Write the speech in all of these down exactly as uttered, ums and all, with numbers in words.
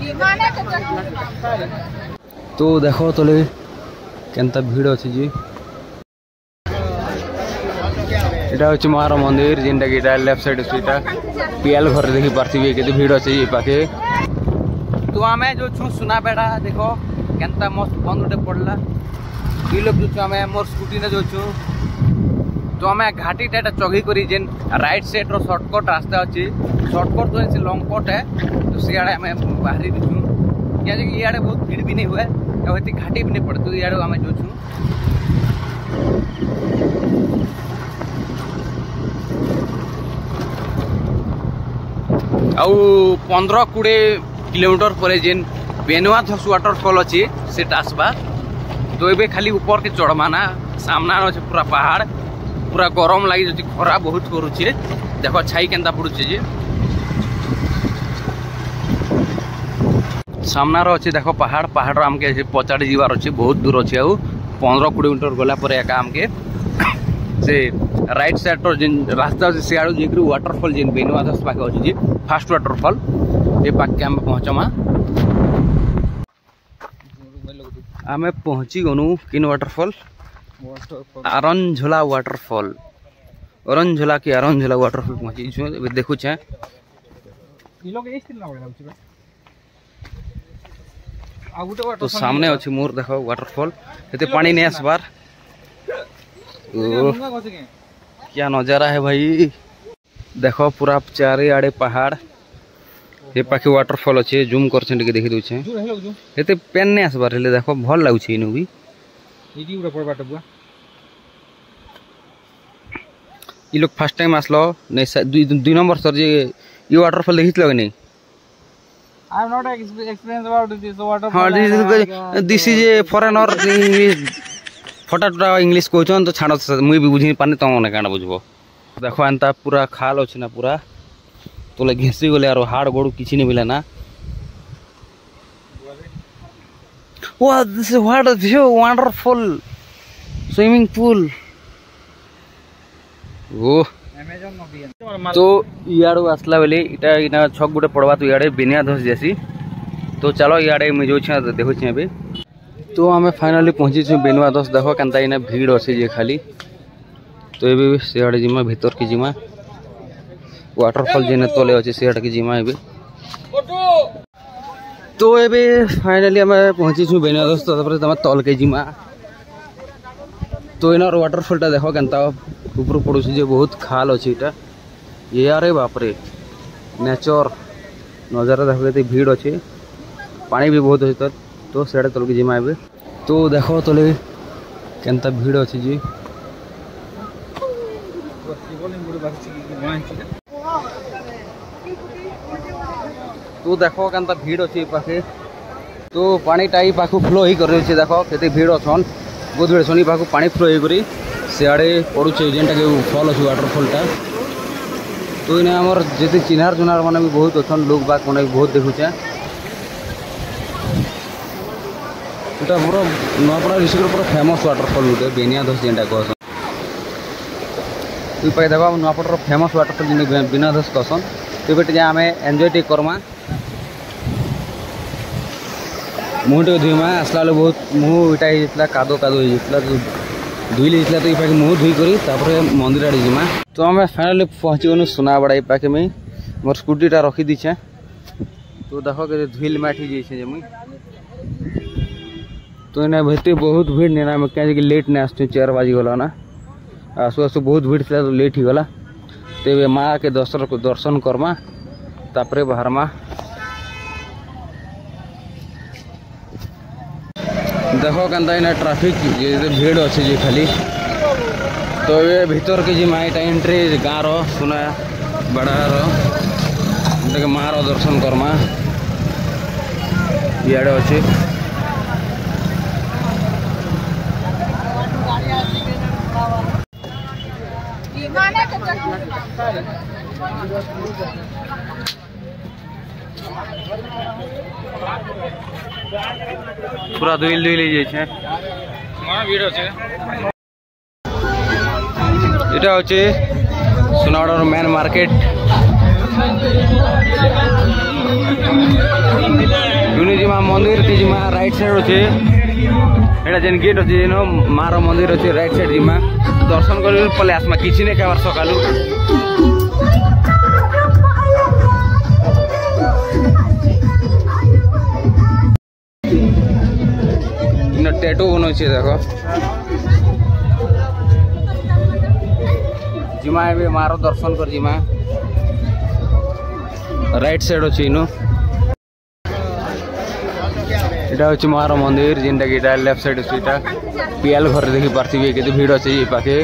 तो देखो तले केनता भीड़ अच्छी जी इटा हूँ मार मंदिर जिनटा कि लेफ्ट साइड सीटा पीएल घर देखी पार्थिवे केते भीड़ अच्छे पाखे। तो आम जो छू सुना बेड़ा देखो केनता मस्त बंद गोटे पड़ला दुई लोग जो आम मोर स्कूटी ने जो छू तो आम घाटी टा चघी कर जेन राइट साइड रो सर्टकट रास्ता अच्छी सर्टकट तो से लंग कट है तो सियाड़े आम बाहरी दिखूँ क्या इे बहुत भीड़ भी नहीं हुए और घाटी भी नहीं पड़े तो इे आम जो छू आउ पंद्रह कोड़े किलोमीटर पर जेन बेनुआ धस वाटरफॉल अच्छी से आसबा तो ये खाली ऊपर के चढ़मा ना सामना अच्छे पूरा पहाड़ पूरा गरम लगी खरा बहुत करुचे देख छाई केनता पड़ुचे जे सामनार अच्छे देख पहाड़ पहाड़ आमके पचाड़ी जीवार अच्छे बहुत दूर अच्छे आउ पंद्रह किलोमीटर गला पर एका आमके से राइट साइड जेन रास्ता अच्छे सियाड़ू जेकि वाटरफॉल जेन बेनुआ धस पाखे अच्छे फास्ट वाटरफॉल ये पाखे आम पहुँचमा आम पहुँची गनु किन वाटरफॉल आरनझोला वाटरफॉल अरनझोला की आरनझोला वाटरफॉल पहुँची देखु तो सामने अच्छे मोर देख वाटरफॉल ये पानी नहीं आसबार क्या नजारा है भाई देखो पूरा चारे आड़े पहाड़ ये पाखे वाटरफॉल अच्छे जूम कर देखी दूचे ये पेन नहीं आसबार हेले देखो भल लगुच इनु भी ये लोग फर्स्ट टाइम आसलो नहीं दुई नंबर सर जे ये वाटरफॉल देखी कि नहीं I am not experienced about this waterfall. हाँ this this is a foreigner फटा टुटा इंग्लिश कहन तो छाड़ मुई भी बुझी पानी तुम मैंने क्या बुझब देख एंता पूरा खाल अच्छे ना पूरा तो घेसी गले और हाड़ गोड़ किसी नहीं मिले ना Wow, this is what a view, wonderful swimming pool. ओ तो इाड़ू आसला बेले इटा इना छक गोटे पड़वा तो इे बेनिया धस जैसी तो चलो इे मुझे जो देखु अभी तो आम फाइनाली पहुँची बेनुआ धस देख केनता इना भीड़ अच्छे जे खाली तो ये सियाड़े जिमा भीतर की जिमा वाटरफॉल जेने तले अच्छे सियाड़े की जिमा ए तो ये फाइनाली आम पहुँची बेनुआ धस तो तुम तल के जिमा तो इनार वाटरफॉल टा देख केनता ऊपर पड़ू जे बहुत खाल अच्छे इटा ये अरे बापरे नेचर नजारा देख भीड़ अच्छे पानी भी बहुत अच्छे तो सियाड़े तल के जिमा ए तो देख तले केनता भीड़ अच्छे जी तो देख केनता भीड़ अच्छे पाखे तो पानी टाई पाखु फ्लो ही कर देख केते भीड़ अच्छन बहुत भीड़ छन पाखु पानी फ्लो ही करी सियाड़े पड़ुचे जेनटा कि फल अच्छे वाटरफॉलटा तो इन्हें आमर जिते चिन्हार चुनार मैंने भी बहुत अच्छन लोग बाग मैंने भी बहुत देखुचे यहाँ पूरा नुआपड़ा डिस्ट्रिक्ट पूरा फेमस वाटरफॉल गोटे बेनिया धस जेनटा कहसन तु पाई देख नुआपड़ा फेमस वाटरफॉल जेन बेनिया धस कहसन तो ये आम एंजॉय टे करमा मुँह टे धुईमा आसला बेले बहुत मुँह इटा होता कादो कादो होता धुईले तो ये पाखे मुँह धुई कर मंदिर आड़े जिमा तो आम फाइनाली पहुँची गलु सुनाबड़ा ये पाखे में मोर स्कूटीटा रखी दीछे तो देख के धुईल माठी जाइए मुई तो इन्हें भेटे बहुत भीड़ नहीं ना क्या लेट नहीं आसु चार बाजी गला ना आसु आसु बहुत भीड़ था तो लेट ही गला तो ये माँ के दर्शन दर्शन करमा तापरे बाहरमा देख के ट्राफिक भीड़ अच्छे जी खाली तो ये भीतर के जी माइटा एंट्री गाँव सुना बड़ा माँ रो दर्शन करमा इे अच्छे पूरा दुईल दुईल जाइए এটা হচ্ছে সোনাগড়ার মেন মার্কেট। मंदिर ती जिमा राइट साइड अच्छे एटा जेन गेट अच्छे जेन मार मंदिर अच्छे राइट साइड जिमा दर्शन कर पले आसमा किसी नहीं खाबार सकालू टैटू बनो देखो जिमा ए मार दर्शन कर जिमा राइट साइड अच्छे इनो এটা হচ্ছে মার মন্দির যেটা কি এটা লেফট সাইড আছে এটা পিএল ঘরে দেখি পারতিবে কেতে ভিড় আছে এই পাখে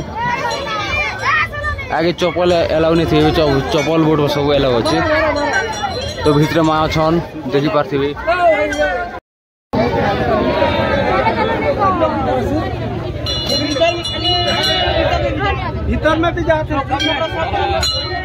আগে চপল এলাও নি থিবে চপল বোর্ড সব এলাও আছে তো ভিতরে মা ছন দেখি পারতিবে भीतर में भी जाते हैं